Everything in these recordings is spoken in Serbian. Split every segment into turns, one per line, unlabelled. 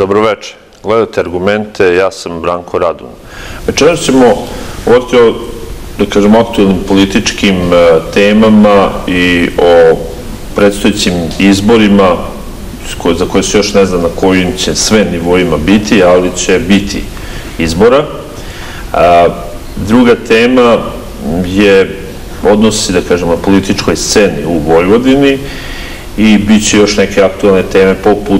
Dobroveče. Gledate Argumente, ja sam Branko Radun. Večeras ćemo govoriti o, da kažem, aktualnim političkim temama i o predstojećim izborima za koje se još ne zna na kojim će sve nivoima biti, ali će biti izbora. Druga tema odnosi, da kažem, na političkoj sceni u Vojvodini i bit će još neke aktualne teme poput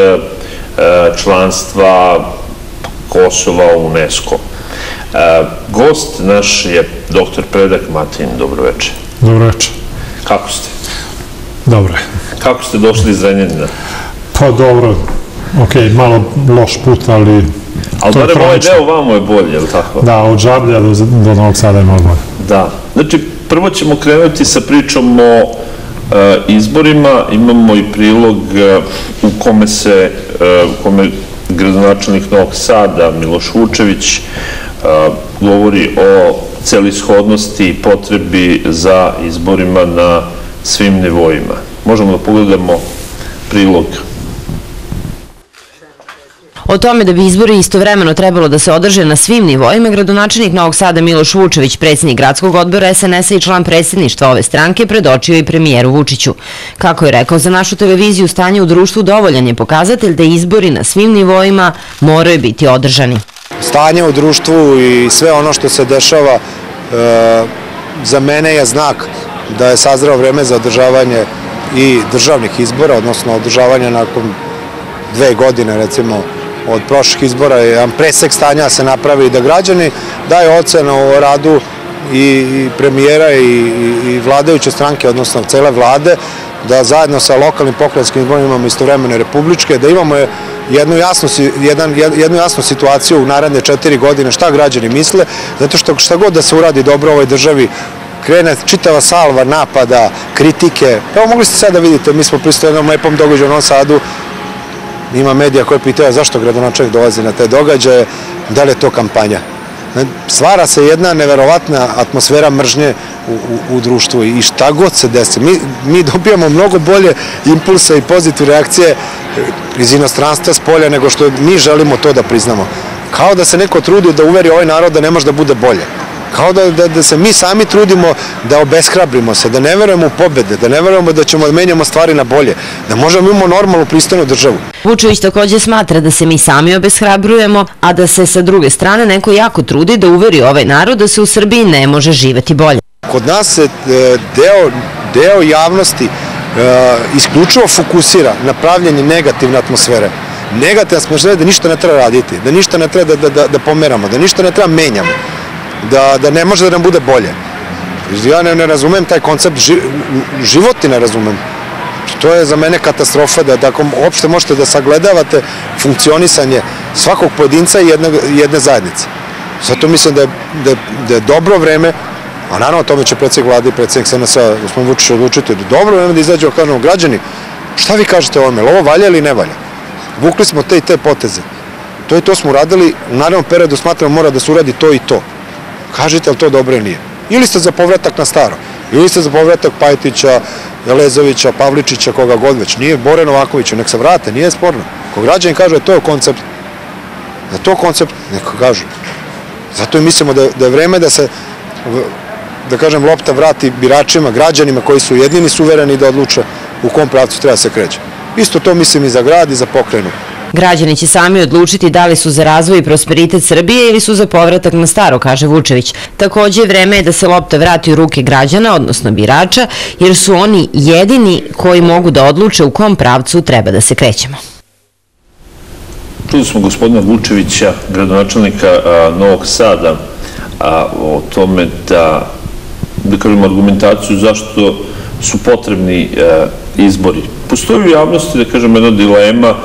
članstva Kosova u UNESCO. Gost naš je dr. Predrag Matin. Dobroveče.
Dobroveče.
Kako ste?
Dobro.
Kako ste došli iz Zrenjanina?
Pa dobro, okej, malo loš put, ali...
Ali barem ovaj deo vamo je bolje, je li tako?
Da, od Žablja do Novog Sada je malo bolje.
Da. Znači, prvo ćemo krenuti sa pričom o izborima. Imamo i prilog u kome gradonačelnik Novog Sada, Miloš Vučević, govori o celishodnosti i potrebi za izborima na svim nivoima. Možemo da pogledamo prilog.
O tome da bi izbori istovremeno trebalo da se održe na svim nivoima, gradonačelnik Novog Sada Miloš Vučević, predsjednik gradskog odbora SNS-a i član predsjedništva ove stranke, predočio i premijeru Vučiću. Kako je rekao za našu televiziju, stanje u društvu dovoljan je pokazatelj da izbori na svim nivoima moraju biti održani.
Stanje u društvu i sve ono što se dešava za mene je znak da je sazreo vreme za održavanje i državnih izbora, odnosno održavanje nakon 2 godine, recimo, od prošlih izbora, jedan presek stanja se napravi i da građani daju ocenu o radu i premijera i vladajuće stranke, odnosno cele vlade, da zajedno sa lokalnim pokrajinskim izborima imamo istovremeno republičke, da imamo jednu jasnu situaciju u naredne 4 godine šta građani misle, zato što šta god da se uradi dobro u ovoj državi, krene čitava salva napada, kritike. Evo, mogli ste sad da vidite, mi smo prisutni jednom lepom događaju u Novom Sadu, ima medija koje pitaju zašto gradonačelnik dolazi na te događaje, da li je to kampanja. Stvara se jedna neverovatna atmosfera mržnje u društvu i šta god se desi. Mi dobijamo mnogo bolje impulse i pozitivne reakcije iz inostranstva, s polja, nego što mi želimo to da priznamo. Kao da se neko trudi da uveri ovaj narod da ne može da bude bolje. Kao da se mi sami trudimo da obeshrabrimo se, da ne verujemo u pobede, da ne verujemo da ćemo da menjamo stvari na bolje, da možemo imamo normalnu, pristojnu državu.
Vučević takođe smatra da se mi sami obeshrabrujemo, a da se sa druge strane neko jako trudi da uveri ovaj narod da se u Srbiji ne može živeti bolje.
Kod nas se deo javnosti isključivo fokusira na pravljenje negativne atmosfere. Negativna atmosfera da ništa ne treba raditi, da ništa ne treba da pomeramo, da ništa ne treba menjamo, da ne može da nam bude bolje. Ja ne razumem taj koncept, životni ne razumem. To je za mene katastrofa da tako uopšte možete da sagledavate funkcionisanje svakog pojedinca i jedne zajednice. Zato mislim da je dobro vreme, a naravno o tome će predsjednik vlade i predsjednik SNS-a gospodin Vučić odlučiti, da je dobro vreme da izađe kažemo građani, šta vi kažete o ovome, ovo valja ili ne valja? Vukli smo te i te poteze. To i to smo uradili, u narednom periodu smatramo mora da se uradi to i to. Kažete li to dobro ili nije? Ili ste za povratak na staro, ili ste za povratak Pajtića, Elezovića, Pavličića, koga god već. Nije Bore Novakovića, nek se vrate, nije sporno. Ko građani kažu da to je koncept, da to koncept, neka kažu. Zato i mislimo da je vreme da se, da kažem, lopta vrati biračima, građanima koji su jedini suvereni da odluče u kom pravcu treba se kreće. Isto to mislim i za grad i za pokrajinu.
Građani će sami odlučiti da li su za razvoj i prosperitet Srbije ili su za povratak na staro, kaže Vučević. Takođe, vreme je da se lopta vrati u ruke građana, odnosno birača, jer su oni jedini koji mogu da odluče u kom pravcu treba da se krećemo.
Čuli smo gospodina Vučevića, gradonačelnika Novog Sada, o tome da kažemo argumentaciju zašto su potrebni izbori. Postoji u javnosti, da kažem, jedna dilema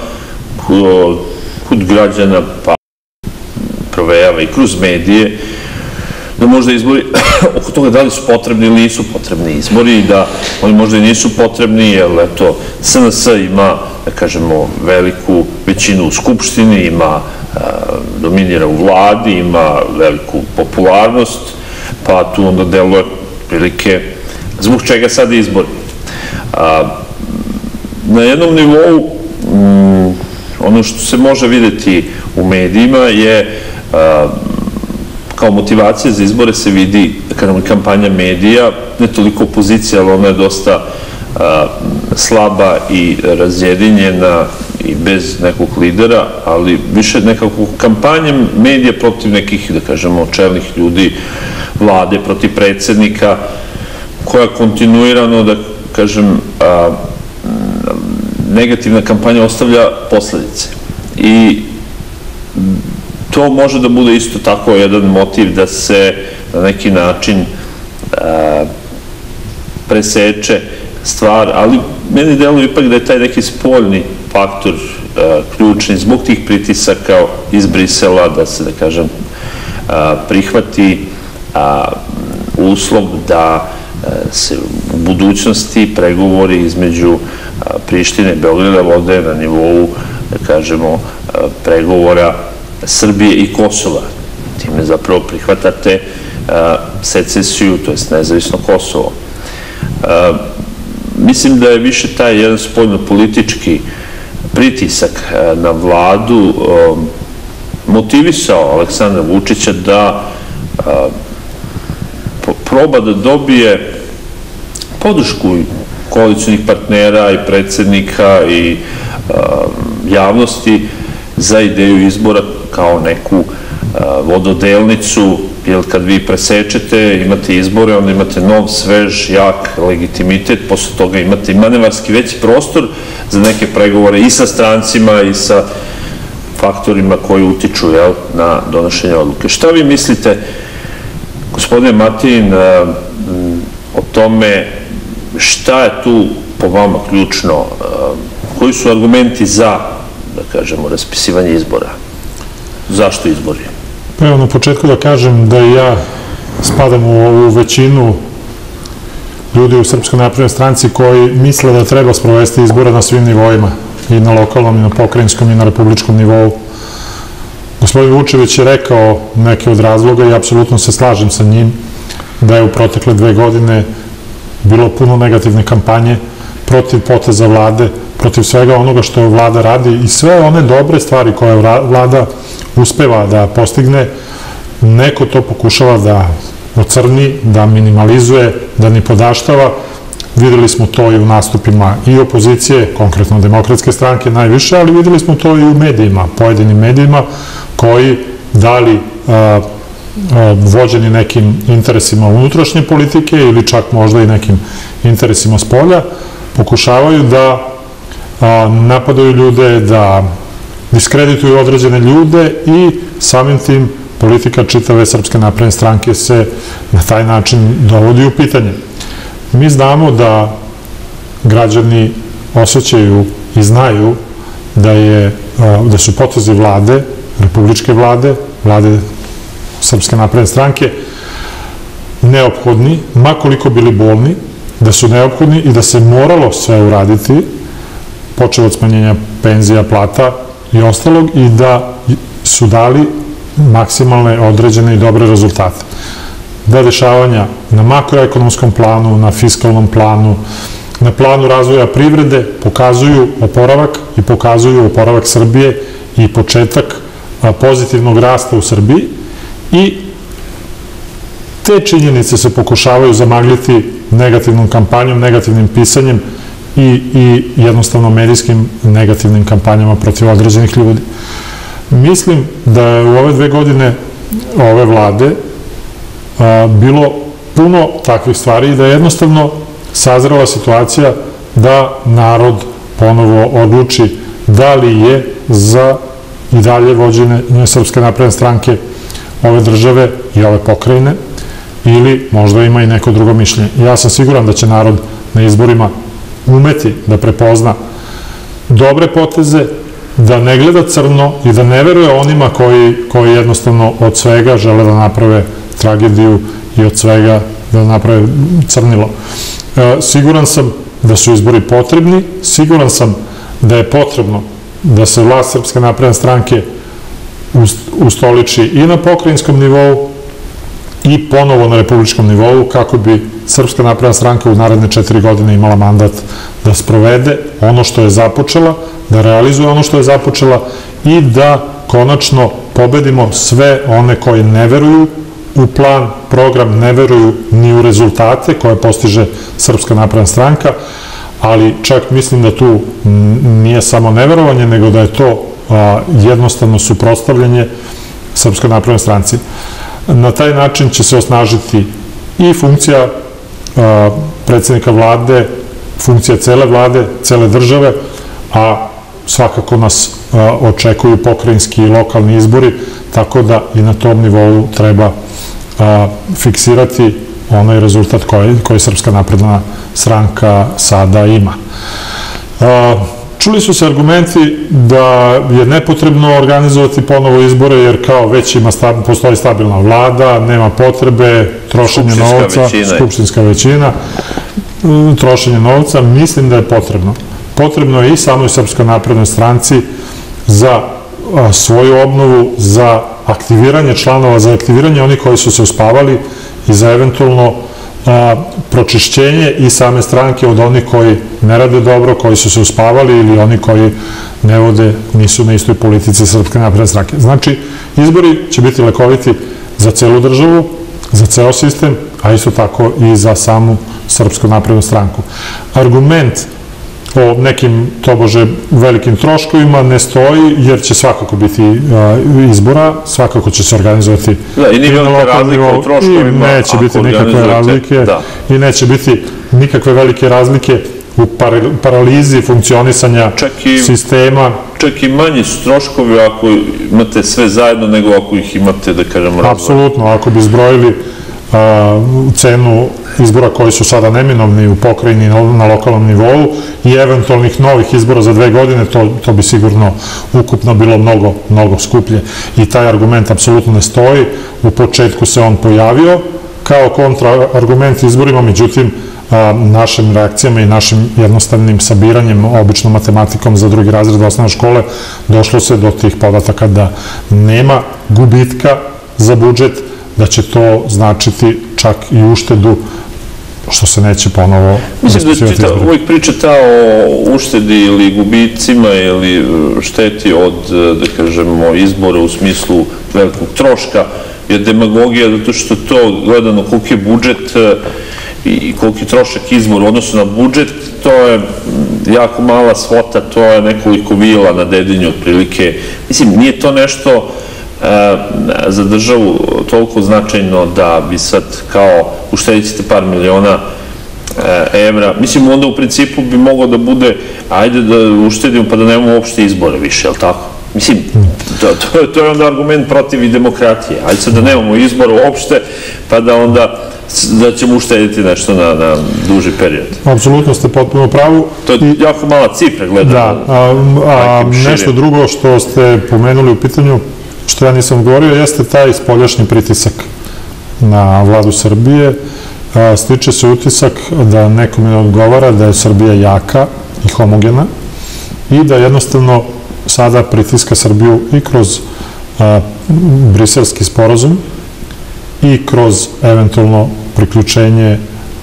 kod građana, pa provejava i kroz medije, da možda izbori oko toga da li su potrebni ili nisu potrebni izbori i da oni možda i nisu potrebni, jer eto, SNS ima, da kažemo, veliku većinu u Skupštini, dominira u vladi, ima veliku popularnost, pa tu onda deluje prilike zbog čega sad izbori. Na jednom nivou Ono što se može videti u medijima je kao motivacija za izbore se vidi kampanja medija, ne toliko opozicija, ali ona je dosta slaba i razjedinjena i bez nekog lidera, ali više nekako kampanje medija protiv nekih, da kažemo, čelnih ljudi vlade, protiv predsjednika, koja kontinuirano, da kažem, negativna kampanja ostavlja posledice. I to može da bude isto tako jedan motiv da se na neki način preseče stvar, ali meni deluje ipak da je taj neki spoljni faktor ključni zbog tih pritisaka iz Brisela, da se, da kažem, prihvati uslov da se u budućnosti pregovori između Prištine i Beograda vode na nivou, da kažemo, pregovora Srbije i Kosova. Time zapravo prihvatate secesiju, to jest nezavisno Kosovo. Mislim da je više taj jedan spoljno-politički pritisak na vladu motivisao Aleksandra Vučića da proba da dobije podršku koalicionih partnera i predsjednika i javnosti za ideju izbora kao neku vododelnicu, jer kad vi presečete, imate izbore, onda imate nov, svež, jak legitimitet, posle toga imate i manevarski veći prostor za neke pregovore i sa strancima i sa faktorima koji utiču na donošenje odluke. Šta vi mislite, gospodine Martin, o tome šta je tu po vama ključno, koji su argumenti za, da kažemo, raspisivanje izbora? Zašto izbori?
Pa evo na početku da kažem da i ja spadam u ovu većinu ljudi u Srpskoj naprednoj stranci koji misle da treba sprovesti izbore na svim nivoima, i na lokalnom, i na pokrajinskom, i na republičkom nivou. Gospodin Vučević je rekao neke od razloga i apsolutno se slažem sa njim da je u protekle 2 godine bilo puno negativne kampanje protiv poteza vlade, protiv svega onoga što vlada radi i sve one dobre stvari koje vlada uspeva da postigne, neko to pokušava da ocrni, da minimalizuje, da nipodaštava. Videli smo to i u nastupima i opozicije, konkretno Demokratske stranke najviše, ali videli smo to i u medijima, pojedinim medijima koji dali vođeni nekim interesima unutrašnje politike ili čak možda i nekim interesima spolja, pokušavaju da napadaju ljude, da diskredituju određene ljude i samim tim politika čitave Srpske napredne stranke se na taj način dovodi u pitanje. Mi znamo da građani osjećaju i znaju da su potezi vlade, republičke vlade, vlade Srpske napredne stranke neophodni, makoliko bili bolni, da su neophodni i da se moralo sve uraditi, počeo od smanjenja penzija, plata i ostalog, i da su dali maksimalne, određene i dobre rezultate. Da dešavanja na makroekonomskom planu, na fiskalnom planu, na planu razvoja privrede pokazuju oporavak i pokazuju oporavak Srbije i početak pozitivnog rasta u Srbiji, i te činjenice se pokušavaju zamagliti negativnom kampanjom, negativnim pisanjem i jednostavno medijskim negativnim kampanjama protiv određenih ljudi. Mislim da je u ove 2 godine ove vlade bilo puno takvih stvari i da je jednostavno sazrela situacija da narod ponovo odluči da li je za i dalje vođenje Srpske napredne stranke ove države i ove pokrajine, ili možda ima i neko drugo mišljenje. Ja sam siguran da će narod na izborima umeti da prepozna dobre poteze, da ne gleda crno i da ne veruje onima koji jednostavno od svega žele da naprave tragediju i od svega da naprave crnilo. Siguran sam da su izbori potrebni, siguran sam da je potrebno da se vlast Srpske napredne stranke ustoliči i na pokrajinskom nivou i ponovo na republičkom nivou, kako bi Srpska napredna stranka u naredne 4 godine imala mandat da sprovede ono što je započela, da realizuje ono što je započela i da konačno pobedimo sve one koji ne veruju u plan, program, ne veruju ni u rezultate koje postiže Srpska napredna stranka, ali čak mislim da tu nije samo neverovanje, nego da je to jednostavno suprotstavljanje Srpskoj naprednoj stranci. Na taj način će se osnažiti i funkcija predsjednika vlade, funkcija cele vlade, cele države, a svakako nas očekuju pokrajinski i lokalni izbori, tako da i na tom nivou treba fiksirati onaj rezultat koji Srpska napredna stranka sada ima. Čuli su se argumenti da je nepotrebno organizovati ponovo izbore, jer kao već postoji stabilna vlada, nema potrebe, trošenje novca, skupštinska većina, trošenje novca. Mislim da je potrebno. Potrebno je i samoj Srpskoj naprednoj stranci za svoju obnovu, za aktiviranje članova, za aktiviranje onih koji su se uspavali i za eventualno pročišćenje i same stranke od onih koji ne rade dobro, koji su se uspavali ili oni koji ne vode, nisu na istoj politici Srpske napredne stranke. Znači, izbori će biti lekoviti za celu državu, za ceo sistem, a isto tako i za samu Srpsku naprednu stranku. Argument o nekim, tobože, velikim troškovima ne stoji, jer će svakako biti izbora, svakako će se organizovati
i na lokalnom nivou
i neće biti nikakve razlike i neće biti nikakve velike razlike u paralizi funkcionisanja sistema.
Čak i manji su troškovi ako imate sve zajedno nego ako ih imate, da kažemo, razvoj.
Apsolutno, ako bi zbrojili cenu izbora koji su sada neminovni u pokrajini na lokalnom nivou i eventualnih novih izbora za 2 godine, to bi sigurno ukupno bilo mnogo skuplje. I taj argument apsolutno ne stoji. U početku se on pojavio kao kontraargument izborima, međutim, našim reakcijama i našim jednostavnim sabiranjem, običnom matematikom za 2. razred osnovne škole, došlo se do tih podataka da nema gubitka za budžet, da će to značiti čak i uštedu, što se neće ponovo raspisivati izbori.
Uvijek pričata o uštedi ili gubicima ili šteti od, da kažemo, izbora u smislu velikog troška je demagogija, zato što to gledano koliki je budžet i koliki je trošak izbora u odnosu na budžet, to je jako mala svota, to je nekoliko vila na Dedinju otprilike. Mislim, nije to nešto za državu toliko značajno da bi sad kao uštedit ćete par miliona evra. Mislim, onda u principu bi moglo da bude ajde da uštedimo pa da nemamo uopšte izbore više, je li tako? Mislim, to je onda argument protiv i demokratije. Ajde sad da nemamo izbora uopšte pa da onda da ćemo uštediti nešto na duži period.
Apsolutno ste potpuno pravu.
To je jako mala cifra, gledano.
Da, nešto drugo što ste pomenuli u pitanju, što ja nisam govorio, jeste taj spoljašnji pritisak na vladu Srbije. Stiče se utisak da nekome ne odgovara da je Srbija jaka i homogena i da jednostavno sada pritiska Srbiju i kroz briselski sporazum i kroz eventualno priključenje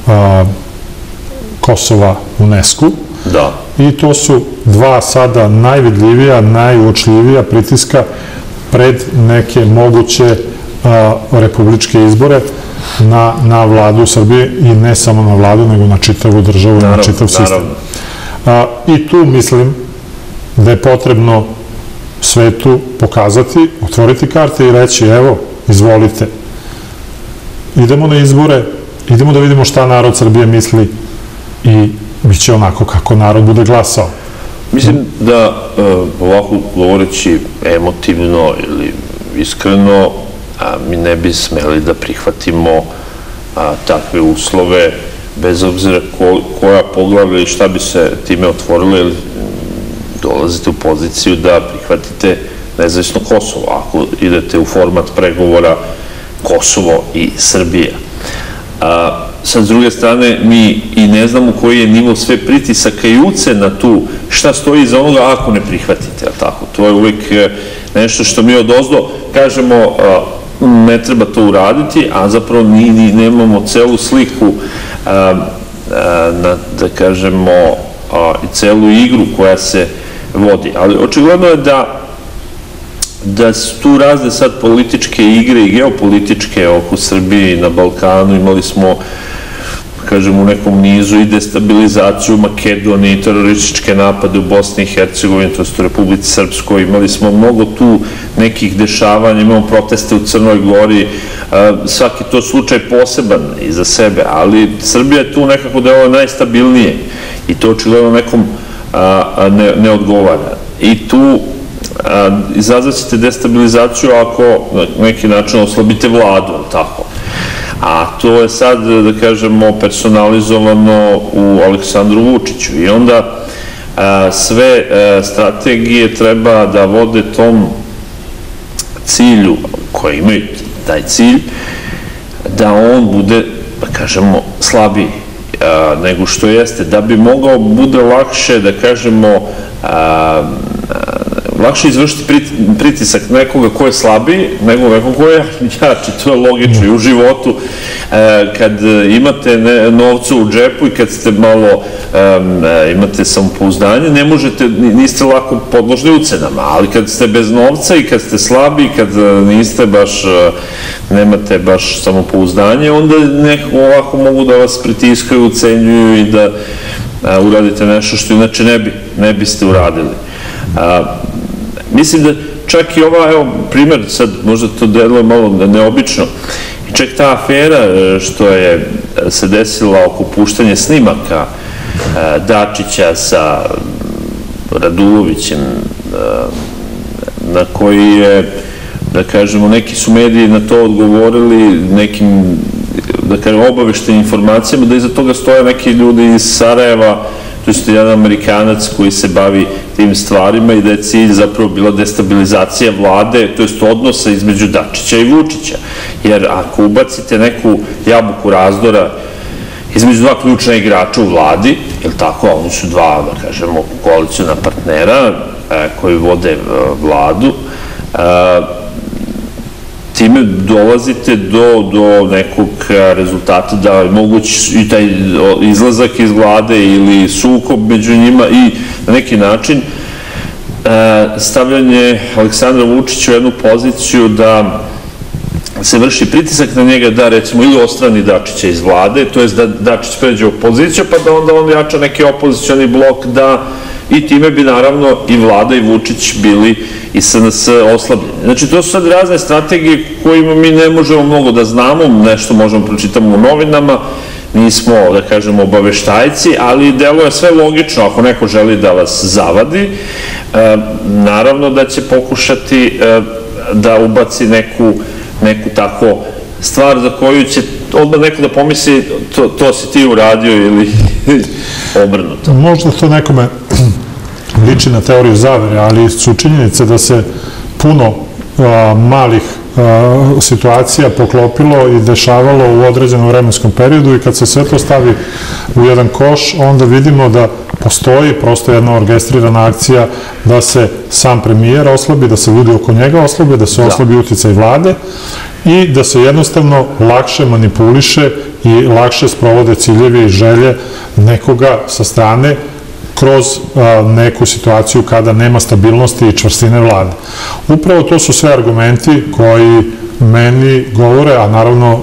Kosova UNESCO.
Da.
I to su dva sada najvidljivija, najuočljivija pritiska pred neke moguće republičke izbore na vladu Srbije i ne samo na vladu, nego na čitavu državu i na čitav sistem. I tu mislim da je potrebno svetu pokazati, otvoriti karte i reći evo, izvolite, idemo na izbore, idemo da vidimo šta narod Srbije misli i bit će onako kako narod bude glasao.
Mislim da ovako govoreći emotivno ili iskreno, mi ne bi smeli da prihvatimo takve uslove, bez obzira koja poglavlja i šta bi se time otvorilo, jer dolazite u poziciju da prihvatite nezavisno Kosovo, ako idete u format pregovora Kosovo i Srbija. Sa druge strane, mi i ne znamo koji je nivo sve pritisaka i ucena tu, šta stoji iza onoga ako ne prihvatite, tako? To je uvijek nešto što mi odozdo kažemo ne treba to uraditi, a zapravo mi nemamo celu sliku da kažemo, i celu igru koja se vodi. Ali očigledno je da su tu razne sad političke igre i geopolitičke oko Srbije i na Balkanu. Imali smo, kažem, u nekom nizu i destabilizaciju u Makedoniji, terorističke napade u Bosni i Hercegovini, to je u Republici Srpskoj. Imali smo mnogo tu nekih dešavanja, imamo proteste u Crnoj Gori, svaki to slučaj poseban i za sebe, ali Srbija je tu nekako delo najstabilnije i to očigledno nekom ne odgovara. I tu izazvaćete destabilizaciju ako na neki način oslabite vladu, tako. A to je sad, da kažemo, personalizovano u Aleksandru Vučiću i onda sve strategije treba da vode tom cilju, koji imaju taj cilj, da on bude, da kažemo, slabiji nego što jeste, da bi mogao bude lakše, da kažemo, lakše izvršiti pritisak nekoga ko je slabiji nego nekog ko je jači. To je logično i u životu. Kad imate novca u džepu i kad ste malo imate samopouzdanje, ne možete, niste lako podložni ucenama, ali kad ste bez novca i kad ste slabi, kad niste baš, nemate baš samopouzdanje, onda nekako ovako mogu da vas pritiskaju, ucenjuju i da uradite nešto što inače ne biste uradili. Mislim da čak i ova, evo, primer, sad možda to deluje malo neobično, i čak ta afera što je se desila oko puštanja snimaka Dačića sa Radulovićem, na koji je, da kažemo, neki su mediji na to odgovorili nekim, da kažem, obaveštenim informacijama, da iza toga stoje neki ljudi iz Sarajeva, to je jedan Amerikanac koji se bavi tim stvarima i da je cilj zapravo bila destabilizacija vlade, to jest odnosa između Dačića i Vučića. Jer ako ubacite neku jabuku razdora između dva ključna igrača u vladi, je li tako, oni su dva, da kažemo, koalicijona partnera koji vode vladu, time dolazite do nekog rezultata da je moguć i taj izlazak iz vlade ili sukob među njima i na neki način stavljanje Aleksandra Vučića u jednu poziciju da se vrši pritisak na njega da, recimo, ili ostrani Dačića iz vlade, to je da Dačić pređe u opoziciju, pa da onda on jača neki opozicioni blok, da i time bi naravno i vlada i Vučić bili i SNS oslabljeni. Znači, to su sad razne strategije kojima mi ne možemo mnogo da znamo, nešto možemo pročitamo u novinama, nismo, da kažemo, obaveštajci, ali deluje sve logično. Ako neko želi da vas zavadi, naravno da će pokušati da ubaci neku tako stvar za koju će odmah neko da pomisli to si ti uradio ili obrnuto.
Možda to nekome liči na teoriju zavere, ali su činjenice da se puno malih situacija poklopilo i dešavalo u određenom vremenskom periodu i kad se sve to stavi u jedan koš, onda vidimo da postoji prosto jedna orkestrirana akcija da se sam premijer oslabi, da se ljudi oko njega oslabe, da se oslabi uticaj vlade i da se jednostavno lakše manipuliše i lakše sprovode ciljevi i želje nekoga sa strane kroz neku situaciju kada nema stabilnosti i čvrstine vlade. Upravo to su sve argumenti koji meni govore, a naravno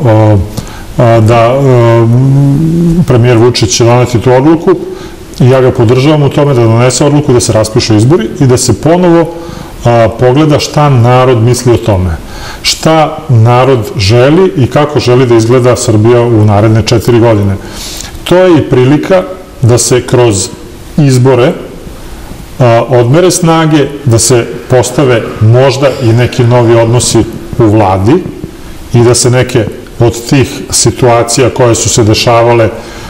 da premijer Vučić će doneti tu odluku i ja ga podržavam u tome da donese odluku da se raspišu izbori i da se ponovo pogleda šta narod misli o tome. Šta narod želi i kako želi da izgleda Srbija u naredne 4 godine. To je i prilika da se kroz izbore odmere snage, da se postave možda i neki novi odnosi u vladi i da se neke od tih situacija koje su se dešavale,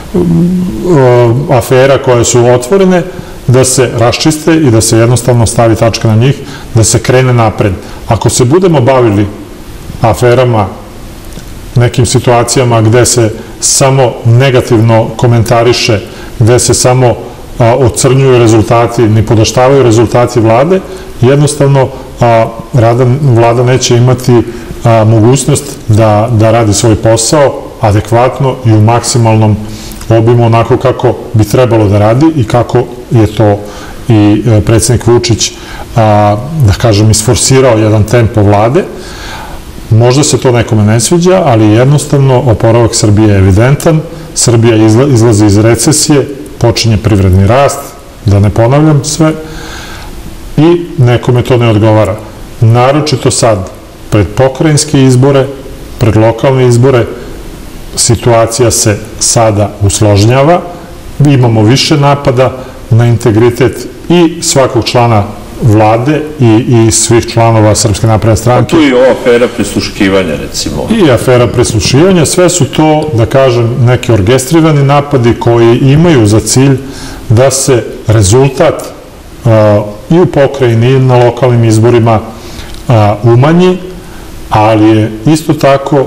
afera koje su otvorene, da se raščiste i da se jednostavno stavi tačka na njih, da se krene napred. Ako se budemo bavili aferama, nekim situacijama gde se samo negativno komentariše, gde se samo ocrnjuju rezultati, ni podaštavaju rezultati vlade, jednostavno vlada neće imati mogućnost da radi svoj posao adekvatno i u maksimalnom obimu onako kako bi trebalo da radi i kako je to i predsjednik Vučić, da kažem, isforsirao jedan tempo vlade. Možda se to nekome ne sviđa, ali jednostavno oporavak Srbije je evidentan. Srbija izlazi iz recesije, počinje privredni rast, da ne ponavljam sve, i nekome to ne odgovara. Naročito sad, pred pokrajinske izbore, pred lokalne izbore, situacija se sada usložnjava, imamo više napada na integritet i svakog člana vlade i svih članova Srpske napredne stranke.
A tu i ova afera prisluškivanja, recimo.
I afera prisluškivanja, sve su to, da kažem, neki orkestrirani napadi koji imaju za cilj da se rezultat i u pokrajini i na lokalnim izborima umanji, ali je isto tako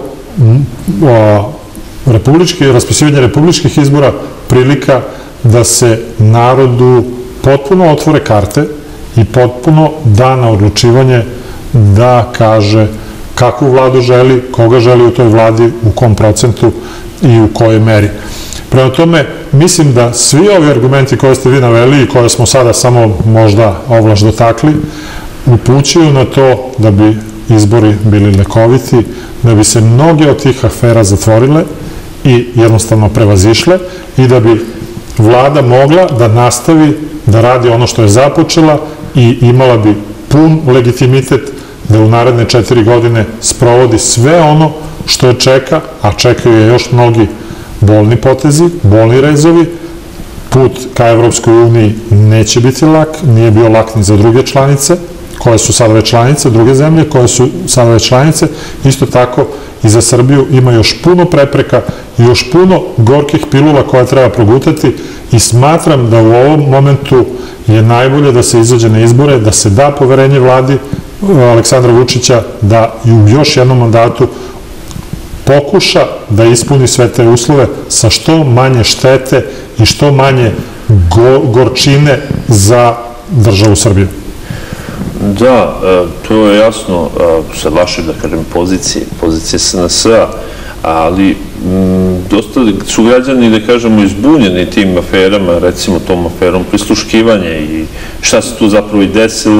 raspisivanje republičkih izbora prilika da se narodu potpuno otvore karte i potpuno da na odlučivanje da kaže kakvu vladu želi, koga želi u toj vladi, u kom procentu i u kojoj meri. Prema tome, mislim da svi ovi argumenti koje ste vi naveli i koje smo sada samo možda ovlaš dotakli, upućuju na to da bi izbori bili lekoviti, da bi se mnoge od tih afera zatvorile i jednostavno prevazišle i da bi vlada mogla da nastavi da radi ono što je započela i imala bi pun legitimitet da u naredne 4 godine sprovodi sve ono što je čeka, a čekaju je još mnogi bolni potezi, bolni rezovi. Put ka Evropskoj uniji neće biti lak, nije bio lak ni za druge članice, koje su sada već članice, druge zemlje koje su sada već članice. Isto tako i za Srbiju ima još puno prepreka i još puno gorkih pilula koje treba progutati i smatram da u ovom momentu je najbolje da se izađe na izbore, da se da poverenje vladi Aleksandra Vučića da i u još jednom mandatu pokuša da ispuni sve te uslove sa što manje štete i što manje gorčine za državu Srbiju.
Da, to je jasno sa vaše, da kažem, pozicije SNS-a, ali dosta su građani, da kažemo, izbunjeni tim aferama, recimo tom aferom prisluškivanja i šta se tu zapravo i desilo.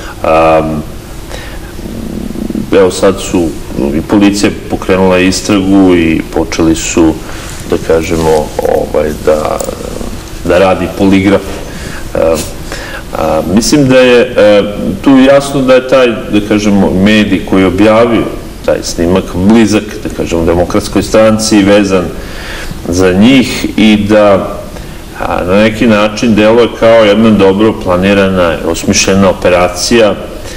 Evo sad su i policija pokrenula istragu i počeli su, da kažemo, da radi poligraf. Mislim da je tu jasno da je taj, da kažemo, medij koji je objavio taj snimak blizak, da kažemo, Demokratskoj stranci, vezan za njih i da na neki način deluje kao jedna dobro planirana, osmišljena operacija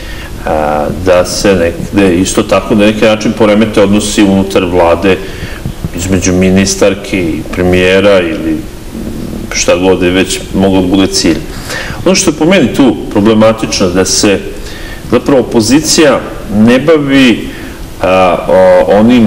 da se nekde isto tako na neki način poremete odnosi unutar vlade između ministarke i premijera ili šta god je već moglo da bude cilj. Ono što je po meni tu problematično da se zapravo opozicija ne bavi onim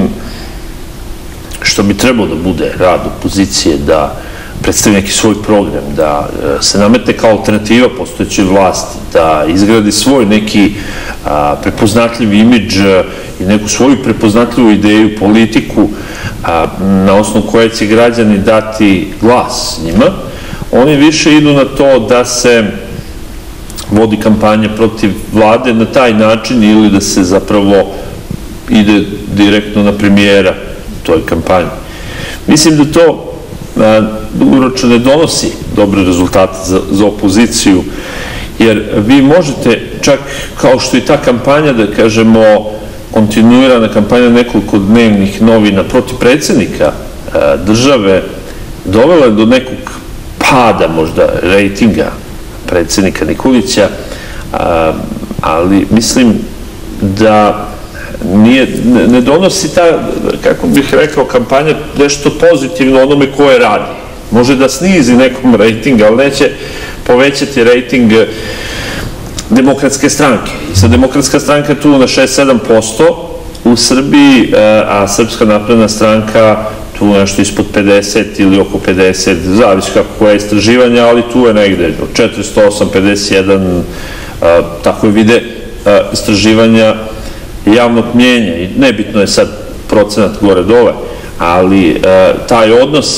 što bi trebalo da bude rad opozicije, da predstavi neki svoj program, da se nametne kao alternativa postojećoj vlasti, da izgradi svoj neki prepoznatljiv imidž i neku svoju prepoznatljivu ideju, politiku na osnovu koje će građani dati glas njima. Oni više idu na to da se vodi kampanja protiv vlade na taj način ili da se zapravo ide direktno na premijera u toj kampanji. Mislim da to dugoročno ne donosi dobre rezultate za opoziciju, jer vi možete, čak kao što i ta kampanja, da kažemo, kontinuirana kampanja nekoliko dnevnih novina protiv predsjednika države, dovela do nekog pada možda rejtinga predsjednika Nikolića, ali mislim da ne donosi ta, kako bih rekao, kampanja nešto pozitivno onome koje radi. Može da snizi nekom rejting, ali neće povećati rejting Demokratske stranke. I sad Demokratska stranka je tu na 6-7% u Srbiji, a Srpska napredna stranka tu nešto ispod 50 ili oko 50, zavisi kako koje je istraživanje, ali tu je negde 408, 51, tako je vide istraživanja javnog mnjenja i nebitno je sad procenat gore dole, ali taj odnos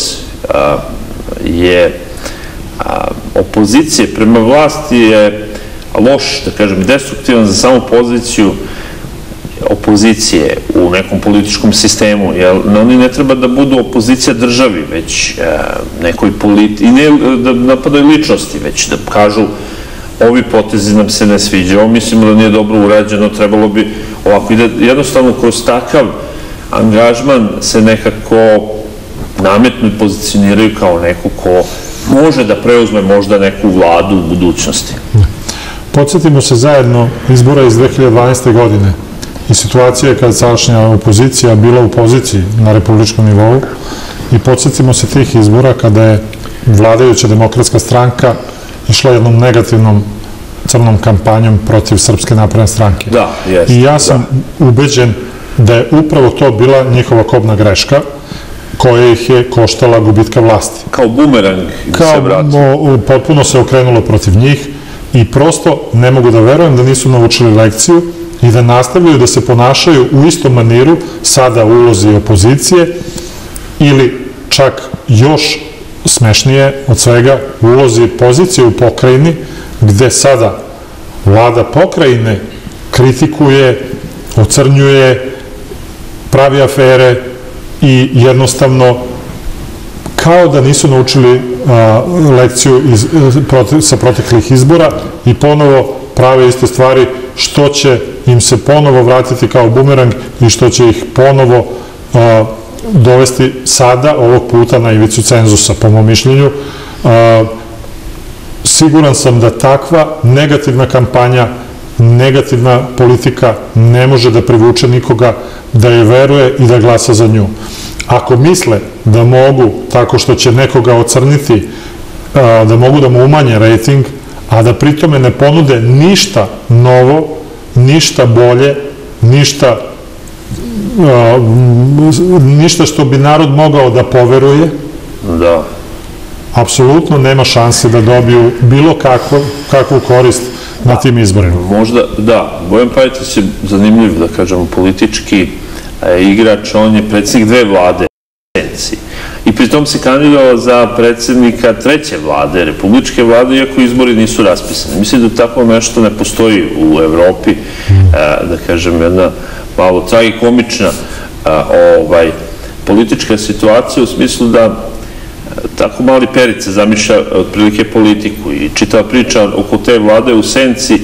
je opozicije prema vlasti je loš, da kažem, destruktivan za samu poziciju opozicije u nekom političkom sistemu, jer oni ne treba da budu opozicija državi, već nekoj i ne da napadaju ličnosti, već da kažu ovi potezi nam se ne sviđa, ovo mislimo da nije dobro urađeno, trebalo bi ovako, i da jednostavno kroz takav angažman se nekako nametno i pozicioniraju kao neko ko može da preuzme možda neku vladu u budućnosti.
Podsjetimo se zajedno izbora iz 2012. godine i situacije kada sadašnja opozicija bila u poziciji na republičkom nivou i podsjetimo se tih izbora kada je vladajuća Demokratska stranka išla jednom negativnom crnom kampanjom protiv Srpske napredne stranke.
Da, jeste.
I ja sam ubeđen da je upravo to bila njihova kobna greška koja ih je koštala gubitka vlasti.
Kao bumerang se vrati.
Potpuno se okrenulo protiv njih i prosto ne mogu da verujem da nisu naučili lekciju i da nastavljaju da se ponašaju u istom maniru sada u ulozi opozicije ili čak još smešnije od svega u ulozi pozicije u pokrajini gde sada vlada pokrajine kritikuje, ocrnjuje, pravi afere i jednostavno kao da nisu naučili lekciju sa proteklih izbora i ponovo prave iste stvari što će im se ponovo vratiti kao bumerang i što će ih ponovo dovesti sada, ovog puta, na ivicu cenzusa, po mom mišljenju. Siguran sam da takva negativna kampanja, negativna politika ne može da privuče nikoga da je veruje i da glasa za nju. Ako misle da mogu, tako što će nekoga ocrniti, da mogu da mu umanje rejting, a da pritome ne ponude ništa novo, ništa bolje, ništa što bi narod mogao da poveruje, apsolutno nema šanse da dobiju bilo kakvu korist na tim izborima.
Možda, da. Bojan Pajtić je zanimljiv, da kažemo, politički igrač, on je predsjednik dve vlade i pritom se kandidovao za predsjednika treće vlade, republičke vlade, iako izbori nisu raspisani. Mislim da tako nešto ne postoji u Evropi, da kažem, jedna malo tragikomična politička situacija u smislu da tako mali Perica zamišlja otprilike politiku i čitava priča oko te vlade u senci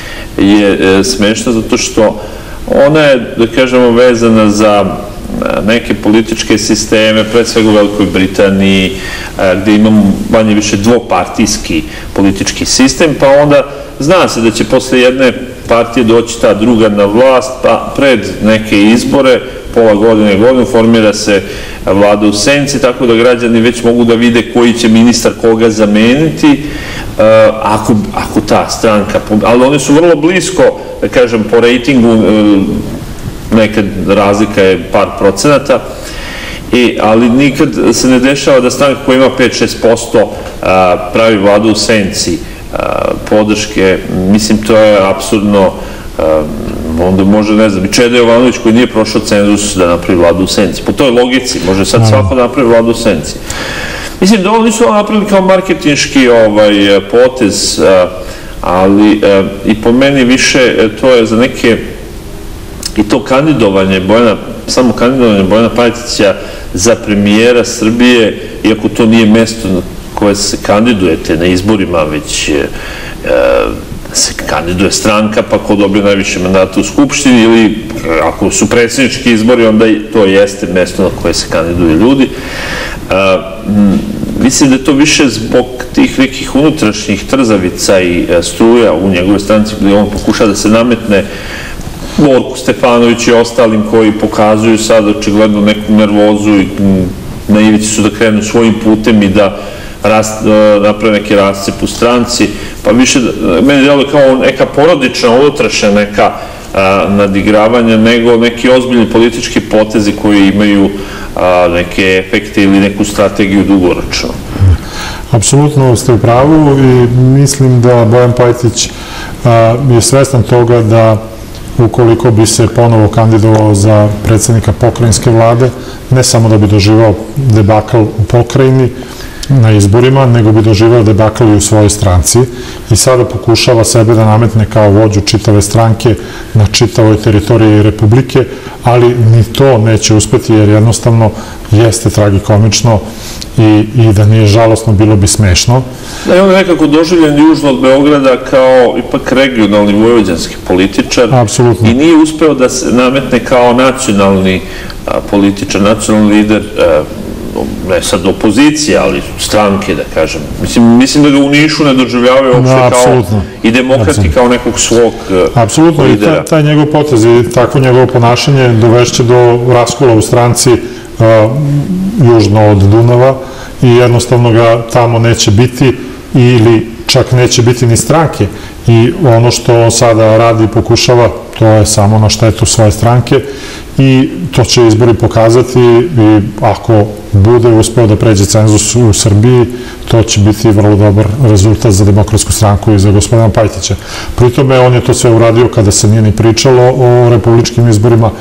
je smešna zato što ona je, da kažemo, vezana za neke političke sisteme, pre svega u Velikoj Britaniji, gde imamo manje više dvopartijski politički sistem, pa onda zna se da će posle jedne partije doći ta druga na vlast, pa pred neke izbore, pola godine, formira se vlada u senci, tako da građani već mogu da vide koji će ministar koga zameniti, ako ta stranka, ali oni su vrlo blisko, da kažem, po rejtingu, nekad razlika je par procenata, ali nikad se ne dešava da stranka koja ima 5-6% pravi vladu u senci podrške. Mislim, to je apsurdno. Onda može, ne znam, i Čeda Jovanović koji nije prošao cenzus da napravi vladu u senci. Po toj logici može sad svako da napravi vladu u senci. Mislim da ovo nisu ovo napravili kao marketinški potez, ali i po meni više to je za neke i to kandidovanje samo kandidovanje Bojana Pajtića za premijera Srbije, iako to nije mesto na koje se kandidujete na izborima, već se kandiduje stranka, pa ko dobije najviše mandata u Skupštini, ili ako su predsjednički izbori, onda to jeste mesto na koje se kandiduju ljudi. Mislim da je to više zbog tih nekih unutrašnjih trzavica i struja u njegove stranci, gde on pokuša da se nametne Borku Stefanović i ostalim koji pokazuju sad očigledno neku nervozu i na ivici su da krenu svojim putem i da naprave neki rascep u stranci, pa više meni djeluje kao neka porodična, unutrašnja neka nadigravanja, nego neki ozbiljni politički potezi koji imaju neke efekte ili neku strategiju dugoročno.
Apsolutno ste u pravu i mislim da Bojan Pajtić je svestan toga da ukoliko bi se ponovo kandidovao za predsjednika pokrajinske vlade, ne samo da bi doživao debakl u pokrajini na izborima, nego bi doživao debakl i u svojoj stranci i sada pokušava sebe da nametne kao vođu čitave stranke na čitavoj teritoriji Republike, ali ni to neće uspeti jer jednostavno jeste tragikomično i da nije žalosno, bilo bi smešno.
Da je on nekako doživljen južno od Beograda kao ipak regionalni vojvođanski političar.
Apsolutno.
I nije uspeo da se nametne kao nacionalni političar, nacionalni lider, ne sad opozicije, ali stranke, da kažem. Mislim da ga u Nišu ne doživljavaju uopšte kao i demokrati kao nekog svog lidera.
Apsolutno, i taj njegov potez i takvo njegovo ponašanje dovešće do raskola u stranci južno od Dunava i jednostavno ga tamo neće biti ili čak neće biti ni stranke i ono što sada radi i pokušava, to je samo na štetu svoje stranke i to će izbori pokazati i ako bude uspeo da pređe cenzus u Srbiji, to će biti vrlo dobar rezultat za Demokratsku stranku i za gospodina Pajtića. Pritome, on je to sve uradio kada se nije ni pričalo o republičkim izborima,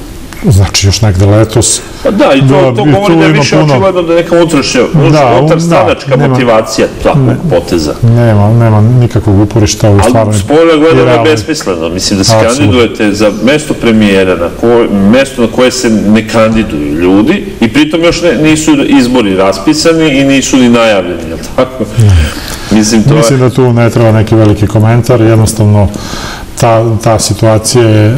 znači još negde letos.
Da, i to govori da je više očigledno da je neka unutarstranačka motivacija takvog poteza.
Nema nikakvog uporišta u stvarnoj.
Ali spojno gledano je besmisleno. Mislim da se kandidujete za mesto premijera, mesto na koje se ne kandiduju ljudi i pritom još nisu izbori raspisani i nisu ni najavljeni, je li tako? Mislim
da tu ne treba neki veliki komentar, jednostavno ta situacija je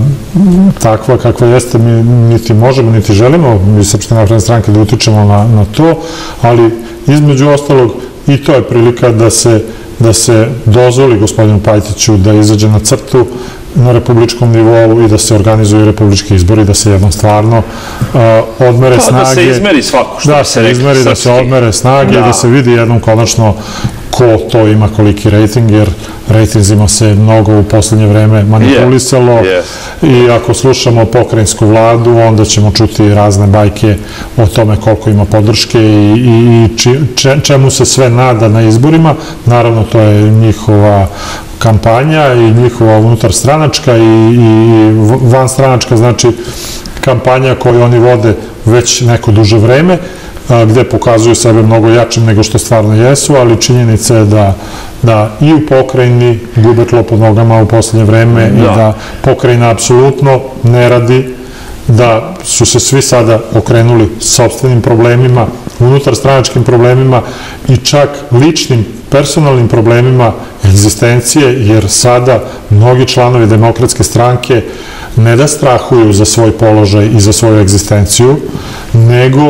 takva kakva jeste, mi niti možemo, niti želimo, mi Srpske napredne stranke da utičemo na to, ali između ostalog i to je prilika da se dozvoli gospodinu Pajtiću da izađe na crtu na republičkom nivou i da se organizuju republički izbori, da se jednom stvarno odmere snage.
Da se izmeri svako, što bi se rekli.
Da se izmeri, da se odmere snage i da se vidi jednom konačno ko to ima koliki rejting, jer rejtinzima se mnogo u poslednje vreme manipulisalo i ako slušamo pokrajinsku vladu, onda ćemo čuti razne bajke o tome koliko ima podrške i čemu se sve nada na izborima. Naravno, to je njihova kampanja i njihova unutarstranačka i vanstranačka, znači kampanja koju oni vode već neko duže vreme, gde pokazuju sebe mnogo jačim nego što stvarno jesu, ali činjenica je da i u pokrajini gube tlo pod nogama u poslednje vreme i da pokrajina apsolutno ne radi, da su se svi sada okrenuli sopstvenim problemima, unutarstranačkim problemima i čak ličnim, personalnim problemima egzistencije, jer sada mnogi članovi Demokratske stranke ne da strahuju za svoj položaj i za svoju egzistenciju, nego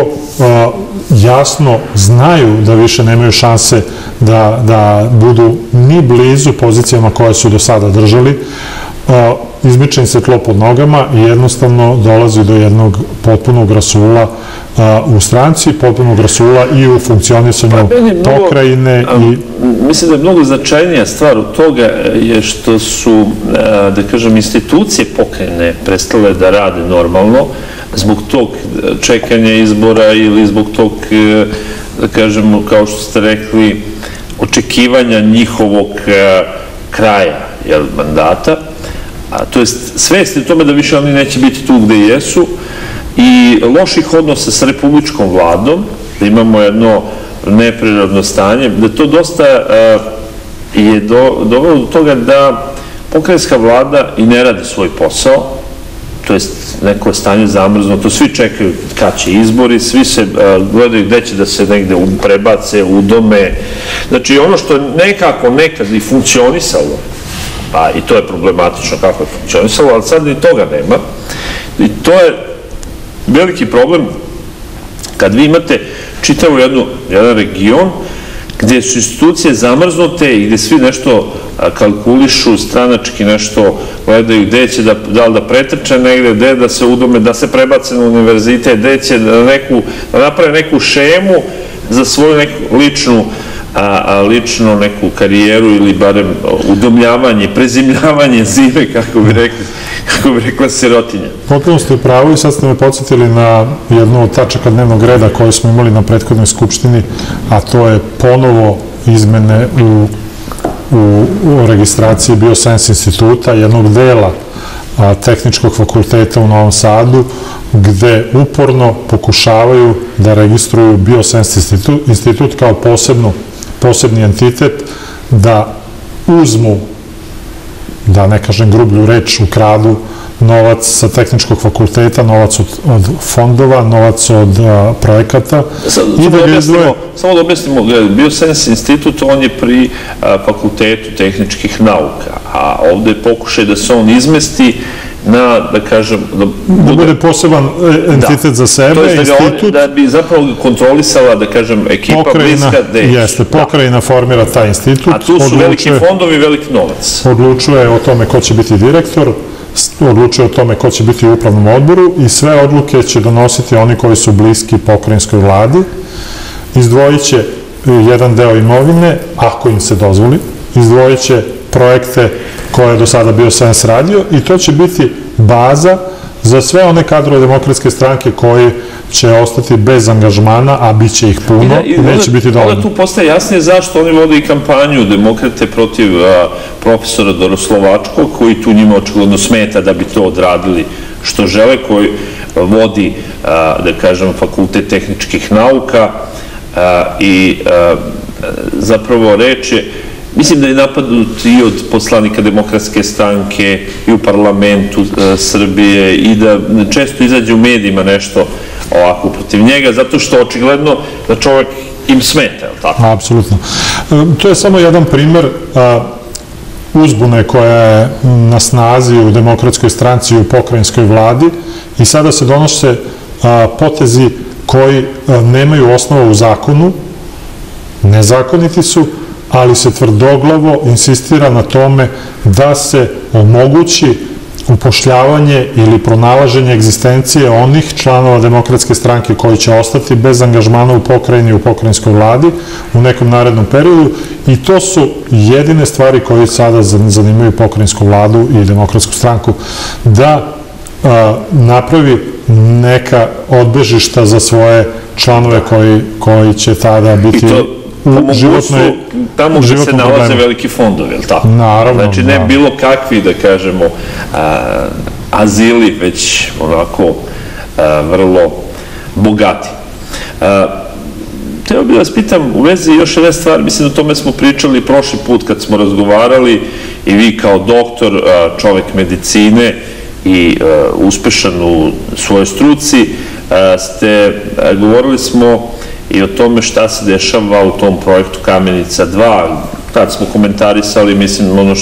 jasno znaju da više nemaju šanse da budu ni blizu pozicijama koje su do sada držali, izmiče im se tlo pod nogama i jednostavno dolazi do jednog potpunog rasula u stranci, potpunog rasula i u funkcionisanju pokrajine.
Mislim da je mnogo značajnija stvar od toga je što su, da kažem, institucije pokrajine prestale da rade normalno zbog tog čekanja izbora ili zbog tog, da kažemo, kao što ste rekli, očekivanja njihovog kraja mandata. To je svest o tome da više oni neće biti tu gde jesu i loših odnosa sa republičkom vladom, da imamo jedno neprirodno stanje, da to dosta je dovelo do toga da pokrajinska vlada i ne radi svoj posao, to je neko stanje zamrznuto, svi čekaju kad će izbori, svi se gledaju gde će da se negde prebace, udome. Znači ono što je nekako nekad i funkcionisalo, pa i to je problematično kako je funkcionisalo, ali sad ni toga nema. I to je veliki problem kad vi imate čitavu jedan region gde su institucije zamrznute i gde svi nešto kalkulišu, stranački nešto gledaju gde će da li da pretrče negde, gde da se udome, da se prebace na univerzitet, gde će da naprave neku šemu za svoju neku ličnu neku karijeru ili barem udomljavanje, prezimljavanje zime, kako bi rekla sirotinja.
Potpuno ste u pravu i sad ste me podsjetili na jednu od tačaka dnevnog reda koju smo imali na prethodnoj skupštini, a to je ponovo izmene u registraciji Bioscience instituta, jednog dela Tehničkog fakulteta u Novom Sadu, gde uporno pokušavaju da registruju Bioscience institut kao posebni entitet, da uzmu, da ne kažem grublju reč, ukradu novac sa Tehničkog fakulteta, novac od fondova, novac od projekata.
Samo da objasnimo, Bioscience institut, on je pri Fakultetu tehničkih nauka, a ovde je pokušaj da se on izmesti na, da kažem...
Da bude poseban entitet za sebe, institut...
Da bi zapravo kontrolisala, da kažem, ekipa bliska Deći.
Jeste, pokrajina formira taj institut.
A tu su veliki fondovi i veliki novac.
Odlučuje o tome ko će biti direktor, odlučuje o tome ko će biti u upravnom odboru i sve odluke će donositi oni koji su bliski pokrajinskoj vladi. Izdvojit će jedan deo imovine, ako im se dozvoli, izdvojit će projekte koje je do sada Bioscience radio i to će biti baza za sve one kadrove Demokratske stranke koji će ostati bez angažmana, a bit će ih puno i neće biti dovoljno.
Onda tu postaje jasnije zašto oni vode i kampanju Demokrate protiv profesora Doroslovačkog, koji tu njima očigledno smeta da bi to odradili što žele, koji vodi, da kažem, Fakultet tehničkih nauka i zapravo reč je, mislim da je napadnut i od poslanika Demokratske stranke i u parlamentu Srbije i da često izađe u medijima nešto ovako protiv njega, zato što očigledno da čovek im smeta, je li tako?
Apsolutno. To je samo jedan primer uzbune koja je na snazi u Demokratskoj stranci i u pokrajinskoj vladi i sada se donose potezi koji nemaju osnova u zakonu, nezakoniti su, ali se tvrdoglavo insistira na tome da se omogući upošljavanje ili pronalaženje egzistencije onih članova Demokratske stranke koji će ostati bez angažmana u pokrajini i u pokrajinskoj vladi u nekom narednom periodu i to su jedine stvari koje sada zanimaju pokrajinsku vladu i Demokratsku stranku, da napravi neka odbežišta za svoje članove koji će tada biti u životnoj
tamo gde se nalaze veliki fondovi, je li tako?
Naravno.
Znači, ne bilo kakvi, da kažemo, azili, već onako vrlo bogati. Teo bih vas pitam u vezi još jedne stvari, mislim da o tome smo pričali prošli put kad smo razgovarali i vi kao doktor, čovek medicine i uspešan u svojoj struci, govorili smo i o tome šta se dešava u tom projektu Kamenica 2. Tad smo komentarisali, mislim, ono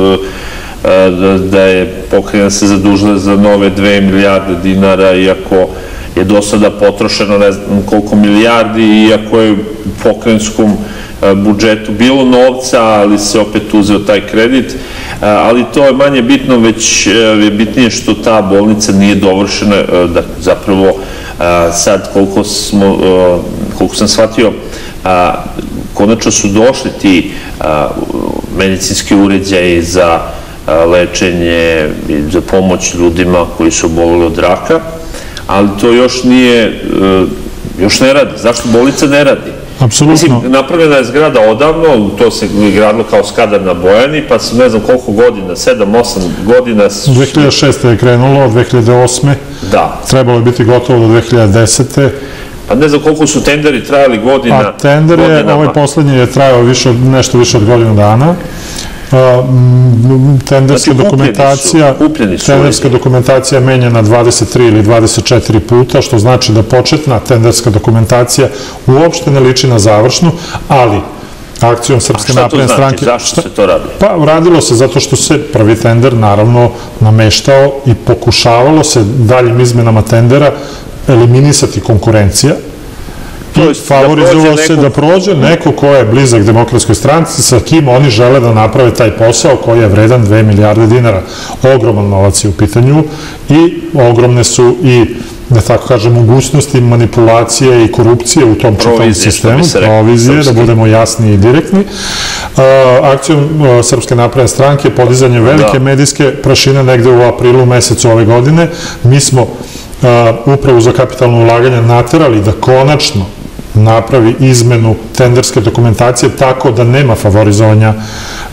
da je pokrajina se zadužila za nove 2 milijarde dinara, iako je do sada potrošeno ne znam koliko milijardi, iako je u pokrajinskom budžetu bilo novca, ali se opet uzeo taj kredit, ali to je manje bitno, već je bitnije što ta bolnica nije dovršena, da zapravo sad koliko sam shvatio, konačno su došli ti medicinski uređaji za lečenje i za pomoć ljudima koji su oboleli od raka, ali to još ne radi. Zašto bolnica ne radi?
Apsolutno.
Mislim, napravljena je zgrada odavno, to se gradilo kao Skadar na Bojani, pa su ne znam koliko godina, 7-8 godina...
2006. je krenulo, od 2008.
Da.
Trebalo je biti gotovo do 2010.
Pa ne znam koliko su tenderi trajali godinama.
A tender je, ovaj poslednji je trajao nešto više od godinu dana. Tenderska dokumentacija menjena 23 ili 24 puta, što znači da početna tenderska dokumentacija uopšte ne liči na završnu, ali akcijom Srpske napredne stranke...
A šta to znači? Zašto se to radi?
Pa radilo se zato što se prvi tender naravno nameštao i pokušavalo se daljim izmenama tendera eliminisati konkurencija i favorizovalo se da prođe neko ko je blizak Demokratskoj stranci, sa kim oni žele da naprave taj posao koji je vredan 2 milijarde dinara. Ogroman novac je u pitanju i ogromne su i, da tako kažem, mogućnosti manipulacije i korupcije u tom čitavom sistemu, provizije, da budemo jasni i direktni. Akcijom Srpske napredne stranke, podizanje velike medijske prašine negde u aprilu mesecu ove godine, mi smo Upravu za kapitalno ulaganje naterali da konačno napravi izmenu tenderske dokumentacije tako da nema favorizovanja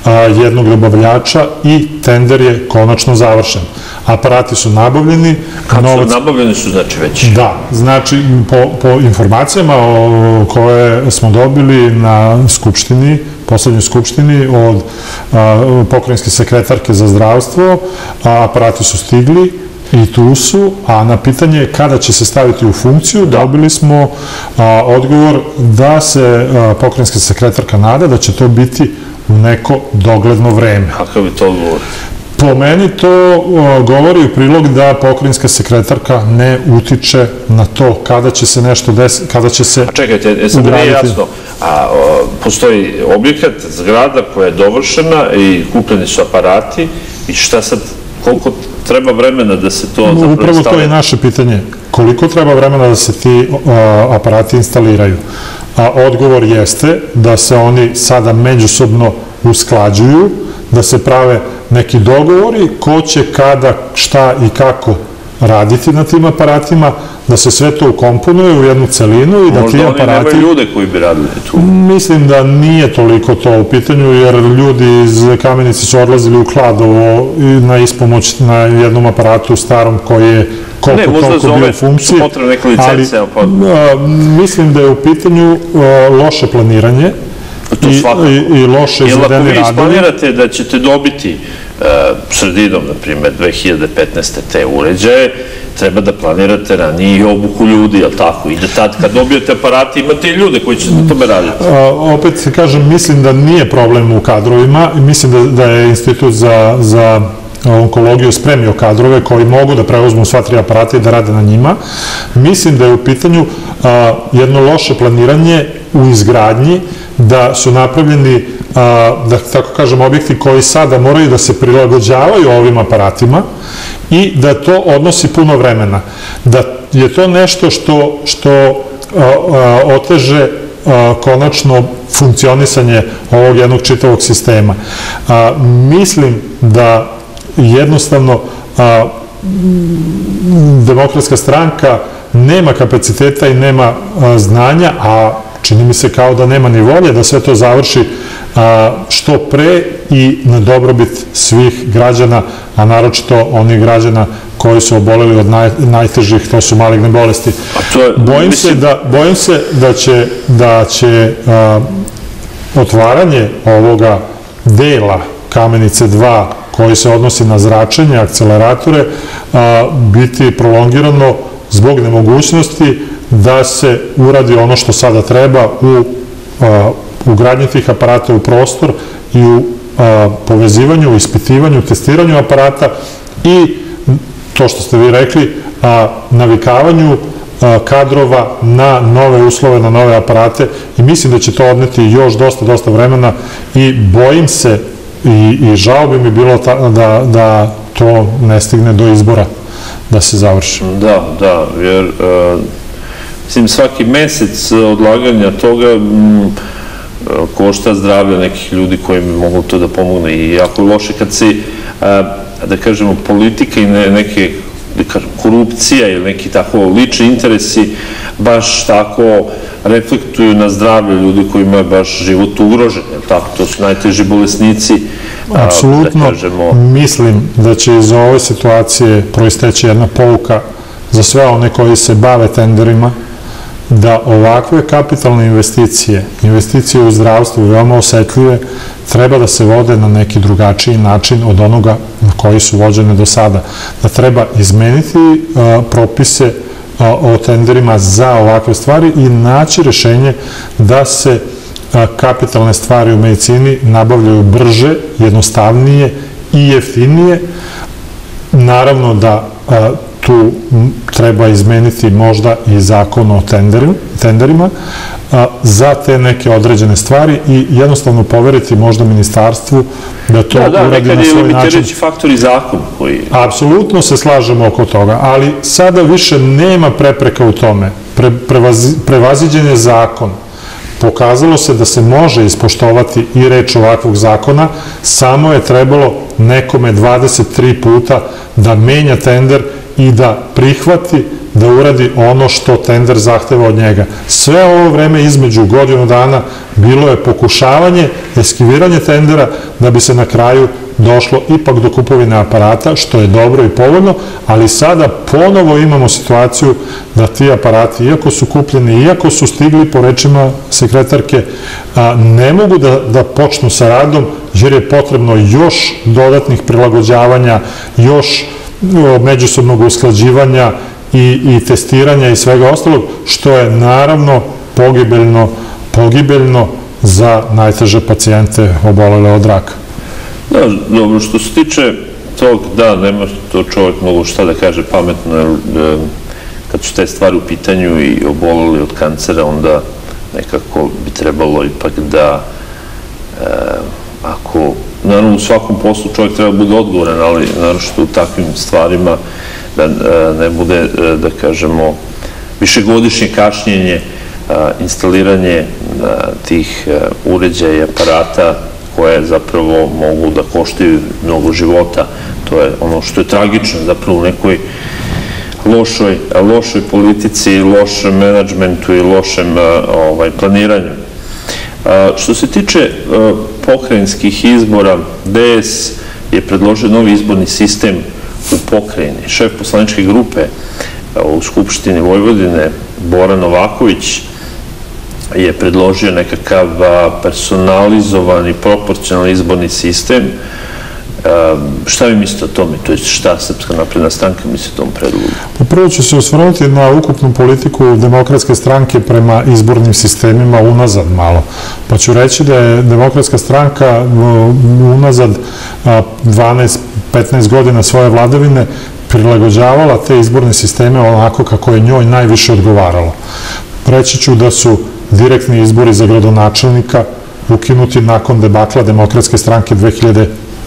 jednog dobavljača i tender je konačno završen. Aparati su nabavljeni.
Kad su nabavljeni su znači već?
Da, znači po informacijama koje smo dobili na skupštini, poslednjoj skupštini od pokrajinske sekretarke za zdravstvo, aparati su stigli i tu su, a na pitanje kada će se staviti u funkciju, dobili smo odgovor da se pokrajinska sekretarka nada da će to biti u neko dogledno vreme.
Kakav je to odgovor?
Po meni to govori u prilog da pokrajinska sekretarka ne utiče na to kada će se nešto desiti, kada će se ugraditi.
A čekajte, sad mi je jasno, postoji objekat, zgrada koja je dovršena i kupljeni su aparati i šta sad, koliko treba vremena da se to zapravo instale?
Upravo to je naše pitanje. Koliko treba vremena da se ti aparati instaliraju? Odgovor jeste da se oni sada međusobno usklađuju, da se prave neki dogovori ko će kada, šta i kako raditi na tim aparatima, da se sve to ukomponuje u jednu celinu i da ti aparati...
Možda oni nemaju ljude koji bi radili tu?
Mislim da nije toliko to u pitanju, jer ljudi iz Kamenice su odlazili u Kladovo na ispomoć na jednom aparatu starom koji je koliko bio u funkciji.
Ne, možda potrebne neke licence.
Mislim da je u pitanju loše planiranje i loše izvedeni radovi.
Jer ako vi isplanirate da ćete dobiti sredinom, na primjer, 2015. te uređaje, treba da planirate ranije i obuku ljudi, jel tako? I da tad kad dobijete aparate imate i ljude koji će na tome raditi.
Opet kažem, mislim da nije problem u kadrovima. Mislim da je Institut za onkologiju spremio kadrove koji mogu da preuzmu sva 3 aparata i da rade na njima. Mislim da je u pitanju jedno loše planiranje u izgradnji, da su napravljeni, da tako kažem, objekti koji sada moraju da se prilagođavaju ovim aparatima i da to odnosi puno vremena. Da je to nešto što oteže konačno funkcionisanje ovog jednog čitavog sistema. Mislim da jednostavno Demokratska stranka nema kapaciteta i nema znanja, a čini mi se kao da nema ni volje da sve to završi što pre i na dobrobit svih građana, a naročito onih građana koji su oboleli od najtežih, to su maligne bolesti. Bojim se da će otvaranje ovoga dela Kamenice 2 koji se odnosi na zračenje, akceleratore, biti prolongirano zbog nemogućnosti da se uradi ono što sada treba u ugradnji tih aparata u prostor i u povezivanju, ispitivanju, testiranju aparata i to što ste vi rekli, navikavanju kadrova na nove uslove, na nove aparate i mislim da će to odneti još dosta vremena i bojim se i žao bi mi bilo da to ne stigne do izbora da se završi.
Da, jer mislim svaki mesec odlaganja toga košta zdravlje nekih ljudi koji bi mogli to da pomogne i jako loše kad se, da kažemo, politika i neke korupcija ili neki tako lični interesi baš tako reflektuju na zdravlje ljudi koji imaju baš život ugrožen, tako, to su najteži bolesnici.
Apsolutno, mislim da će iz ove situacije proisteći jedna pouka za sve one koji se bave tenderima, da ovakve kapitalne investicije u zdravstvu, veoma osetljive, treba da se vode na neki drugačiji način od onoga na koji su vođene do sada. Da treba izmeniti propise o tenderima za ovakve stvari i naći rešenje da se kapitalne stvari u medicini nabavljaju brže, jednostavnije i jeftinije. Naravno da tu treba izmeniti možda i zakon o tenderima za te neke određene stvari i jednostavno poveriti možda ministarstvu da to uradi na svoj način.
Da, nekad je limitirajući faktor i zakon koji...
Apsolutno se slažemo oko toga, ali sada više nema prepreka u tome. Prevaziđen je zakon. Pokazalo se da se može ispoštovati i reč ovakvog zakona, samo je trebalo nekome 23 puta da menja tender i da prihvati da uradi ono što tender zahteva od njega. Sve ovo vreme između godinu dana bilo je pokušavanje, eskiviranje tendera da bi se na kraju došlo ipak do kupovine aparata, što je dobro i povoljno, ali sada ponovo imamo situaciju da ti aparati, iako su kupljeni, iako su stigli, po rečima sekretarke, ne mogu da počnu sa radom, jer je potrebno još dodatnih prilagođavanja, još međusobnog usklađivanja i testiranja i svega ostalog, što je naravno pogibeljno za najteže pacijente obolele od raka.
Da, dobro, što se tiče tog, da, nema to čovjek mogu šta da kaže pametno, jer kad su te stvari u pitanju i oboleli od kancera, onda nekako bi trebalo ipak da, ako, naravno u svakom poslu čovjek treba bude odgovoran, ali naravno što u takvim stvarima da ne bude, da kažemo, višegodišnje kašnjenje, instaliranje tih uređaja i aparata koje zapravo mogu da koštaju mnogo života. To je ono što je tragično zapravo u nekoj lošoj politici, lošem menadžmentu i lošem planiranju. Što se tiče pokrajinskih izbora, DS je predložio novi izborni sistem u pokrajini. Šef poslaničke grupe u Skupštini Vojvodine, Bora Novaković, je predložio nekakav personalizovani, proporcionalni izborni sistem. Šta vi mislite o tome? To je šta Srpska napredna stranka misli o tom predlogu?
Prvo ću se osvrnuti na ukupnu politiku Demokratske stranke prema izbornim sistemima unazad malo. Pa ću reći da je Demokratska stranka unazad 12-15 godina svoje vladavine prilagođavala te izborne sisteme onako kako je njoj najviše odgovaralo. Reći ću da su direktni izbori za gradonačelnika ukinuti nakon debakla Demokratske stranke 2004.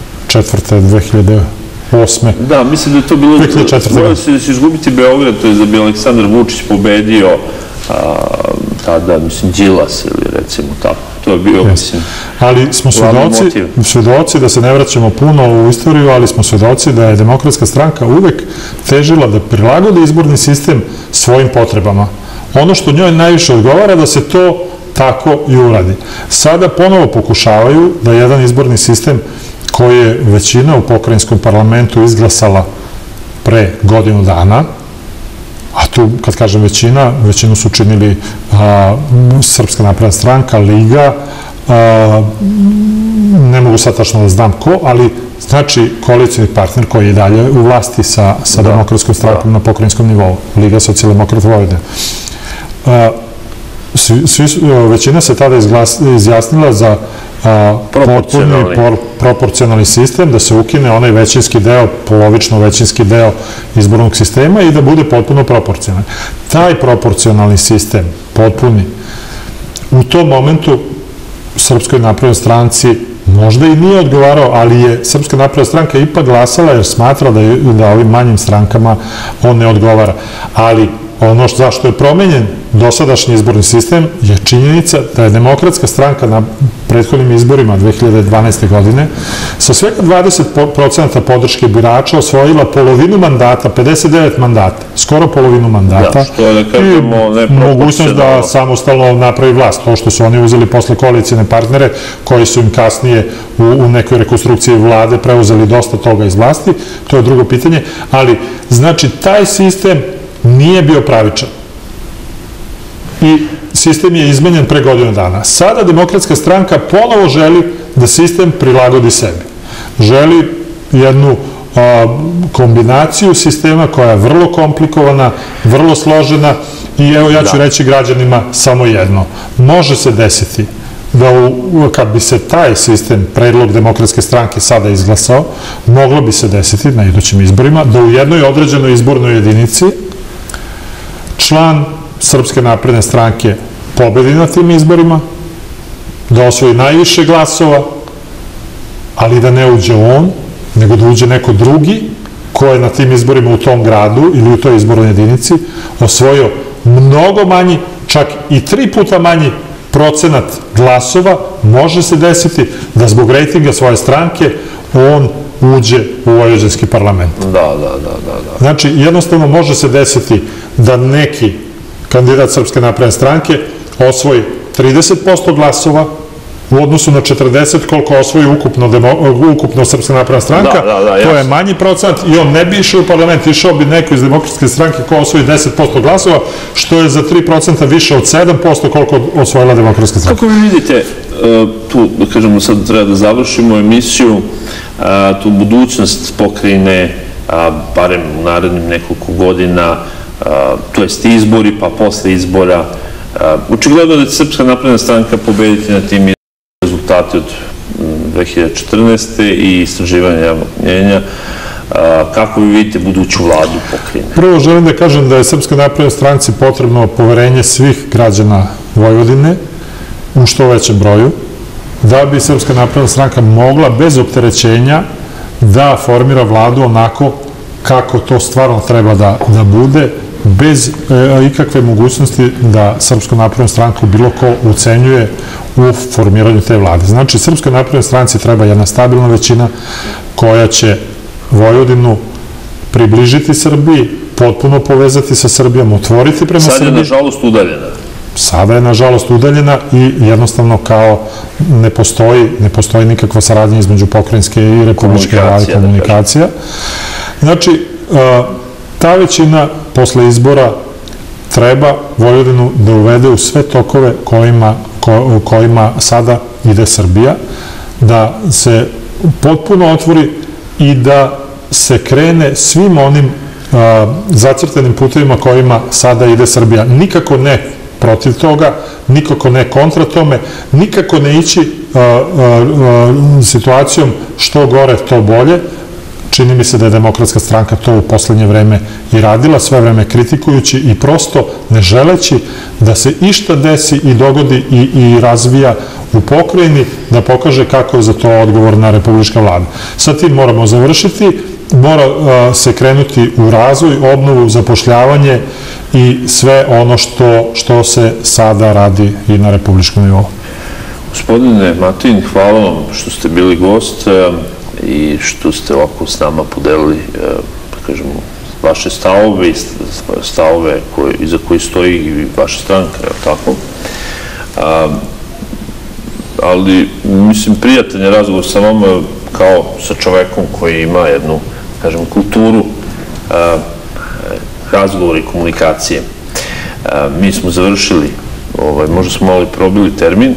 2008.
Da, mislim da je to bilo...
2004.
Bojao se da će izgubiti Beograd, to je da bi Aleksandar Vučić pobedio tada, mislim, Đilas ili recimo tako. To je bio, mislim,
ali smo svedoci, da se ne vraćamo puno u istoriju, ali smo svedoci da je Demokratska stranka uvek težila da prilagodi izborni sistem svojim potrebama. Ono što njoj najviše odgovara da se to tako i uradi. Sada ponovo pokušavaju da jedan izborni sistem koji je većina u pokrajinskom parlamentu izglasala pre godinu dana, a tu, kad kažem većina, većinu su činili Srpska napredna stranka, Liga, ne mogu sad tačno da znam ko, ali znači koalicijni partner koji je dalje u vlasti sa Demokratskom strankom na pokrajinskom nivou, Liga socijaldemokrata Vojvodine. Većina se tada izjasnila za potpuni proporcionalni sistem, da se ukine onaj većinski deo, polovično većinski deo izbornog sistema i da bude potpuno proporcionalni. Taj proporcionalni sistem, potpuni, u tom momentu Srpskoj naprednoj stranci možda i nije odgovarao, ali je Srpska napredna stranka ipak glasala jer smatra da ovim manjim strankama on ne odgovara. Ali ono zašto je promenjen dosadašnji izborni sistem je činjenica da je Demokratska stranka na prethodnim izborima 2012. godine sa svega 20% podrške birača osvojila polovinu mandata, 59 mandata, skoro polovinu mandata i mogućnost da samostalno napravi vlast. To što su oni uzeli posle koalicijne partnere koji su im kasnije u nekoj rekonstrukciji vlade preuzeli dosta toga iz vlasti, to je drugo pitanje, ali znači taj sistem nije bio pravičan. I sistem je izmenjen pre godinu dana. Sada Demokratska stranka ponovo želi da sistem prilagodi sebi. Želi jednu kombinaciju sistema koja je vrlo komplikovana, vrlo složena i evo ja ću reći građanima samo jedno. Može se desiti da kad bi se taj sistem, predlog Demokratske stranke sada izglasao, moglo bi se desiti na idućim izborima da u jednoj određenoj izbornoj jedinici član Srpske napredne stranke pobedi na tim izborima, da osvoji najviše glasova, ali da ne uđe on, nego da uđe neko drugi ko je na tim izborima u tom gradu ili u toj izbornoj jedinici osvojio mnogo manji, čak i 3 puta manji procenat glasova. Može se desiti da zbog rejtinga svoje stranke on uđe u vojvođanski parlament.
Da.
Znači, jednostavno može se desiti da neki kandidat Srpske napredne stranke osvoji 30% glasova u odnosu na 40 koliko osvoji ukupno Srpska napredna stranka, to je manji procent i on ne bi išao u parlament, išao bi neko iz Demokratske stranke ko osvoji 10% glasova, što je za 3% više od 7% koliko osvojila Demokratska stranka.
Kako vi vidite, tu, da kažemo, sad treba da završimo emisiju, tu budućnost pokrajine, barem u narednim nekoliko godina, to jest izbori, pa posle izbora, očigledno da će Srpska napredna stranka pobediti na tim rezultati od 2014. i istraživanja javnog mnjenja. Kako vi vidite buduću vladu pokrajine?
Prvo želim da kažem da je Srpskoj naprednoj stranci potrebno poverenje svih građana Vojvodine u što većem broju, da bi Srpska napredna stranka mogla bez opterećenja da formira vladu onako kako to stvarno treba da bude, bez ikakve mogućnosti da Srpsku naprednu stranku bilo ko ucenjuje u formiranju te vlade. Znači, Srpskoj naprednoj stranci treba jedna stabilna većina koja će Vojvodinu približiti Srbiji, potpuno povezati sa Srbijom, otvoriti prema Srbiji.
Sad je, nažalost, udaljena.
Sada je, nažalost, udaljena i jednostavno kao ne postoji nikakva saradnja između pokrajinske i republičke vlade, komunikacija. Znači, ta većina posle izbora treba Vojvodinu da uvede u sve tokove kojima sada ide Srbija, da se potpuno otvori i da se krene svim onim zacrtanim putevima kojima sada ide Srbija. Nikako ne protiv toga, nikako ne kontra tome, nikako ne ići situacijom što gore, to bolje. Čini mi se da je Demokratska stranka to u poslednje vreme i radila, sve vreme kritikujući i prosto ne želeći da se išta desi i dogodi i razvija u pokrajini, da pokaže kako je za to odgovorna republička vlada. Sa tim moramo završiti, mora se krenuti u razvoj, obnovu, zapošljavanje i sve ono što se sada radi i na republičkom nivou.
Gospodine Matin, hvala vam što ste bili gost i što ste ovako s nama podelili, da kažemo, vaše stavove i stavove iza koji stoji i vaša stranka, je li tako? Ali, mislim, prijatan je razgovor sa vama kao sa čovekom koji ima jednu, kažem, kulturu razgovora i komunikacije. Mi smo završili, možda smo malo probili termin.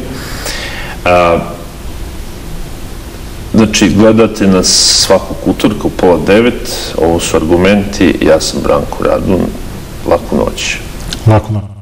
Znači, gledate nas svakog utorka u 8:30, ovo su Argumenti, ja sam Branko Radun, laku noć.
Laku noć.